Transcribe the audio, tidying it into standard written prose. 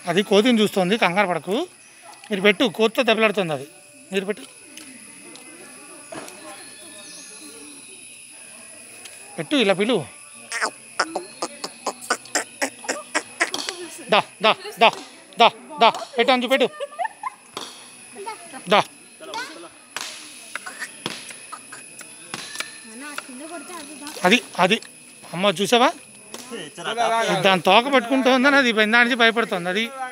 అది కోతిని చూస్తుంది, కంగారు పడకు. మీరు పెట్టు, కోతితో దెబ్బలాడుతుంది అది. మీరు పెట్టు పెట్టు, ఇలా పిలువు. దా దా దా దా దా పెట్టు, అంచు పెట్టు. దా అది అది అమ్మ చూసావా, దాని తోక పట్టుకుంటుందని అది దానికి భయపడుతుంది. అది